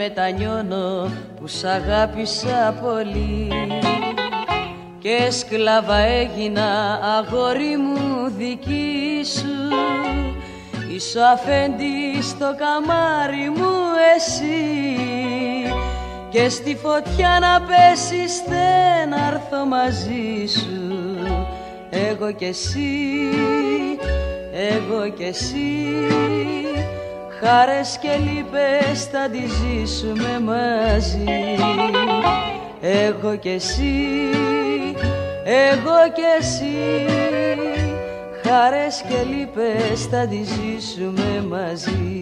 μετανιώνω που σ' αγάπησα πολύ και σκλάβα έγινα αγόρι μου δική σου. Είσαι ο αφέντης στο καμάρι μου εσύ και στη φωτιά να πέσεις δεν να έρθω μαζί σου. Εγώ κι εσύ, εγώ κι εσύ, χάρες και λύπες θα τις ζήσουμε μαζί. Εγώ κι εσύ, εγώ κι εσύ, χάρες και λύπες θα τις ζήσουμε μαζί.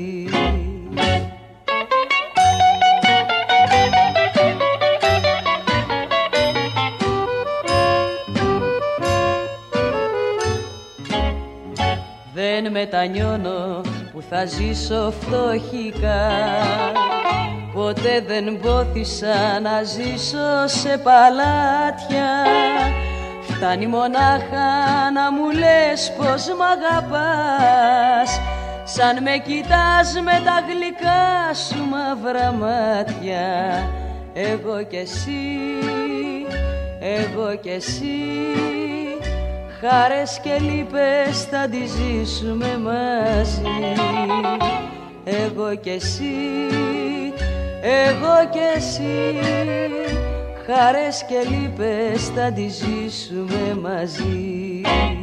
Δεν μετανιώνω που θα ζήσω φτωχικά, ποτέ δεν πόθησα να ζήσω σε παλάτια. Φτάνει μονάχα να μου λες πως μ' αγαπάς, σαν με κοιτάς με τα γλυκά σου μαύρα μάτια. Εγώ κι εσύ, εγώ κι εσύ, χάρες και λύπες θα τις ζήσουμε μαζί. Εγώ κι εσύ, εγώ κι εσύ, χάρες και λύπες θα τις ζήσουμε μαζί.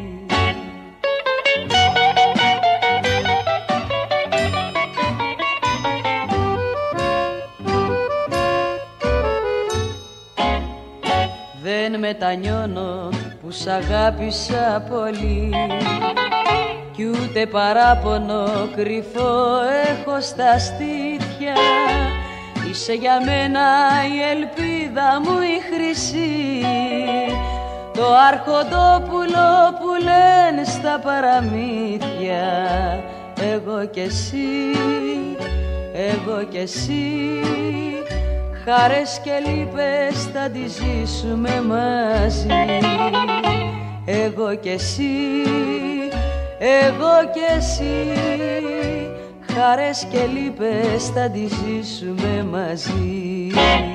Δεν μετανιώνω που σ' αγάπησα πολύ κι ούτε παράπονο κρυφό έχω στα στήθια. Είσαι για μένα η ελπίδα μου η χρυσή, το αρχοντόπουλο που λένε στα παραμύθια. Εγώ κι εσύ, εγώ κι εσύ, χάρες και λύπες θα τις ζήσουμε μαζί. Εγώ κι εσύ, εγώ κι εσύ, χάρες και λύπες θα τις ζήσουμε μαζί.